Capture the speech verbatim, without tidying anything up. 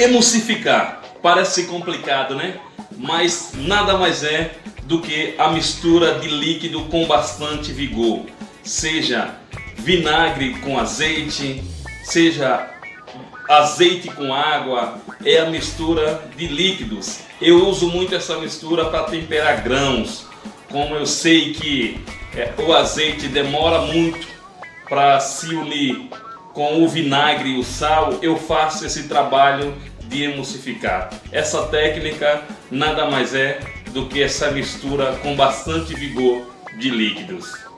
Emulsificar. Parece complicado, né? Mas nada mais é do que a mistura de líquido com bastante vigor. Seja vinagre com azeite, seja azeite com água, é a mistura de líquidos. Eu uso muito essa mistura para temperar grãos. Como eu sei que é, o azeite demora muito para se unir com o vinagre e o sal, eu faço esse trabalho de emulsificar. Essa técnica nada mais é do que essa mistura com bastante vigor de líquidos.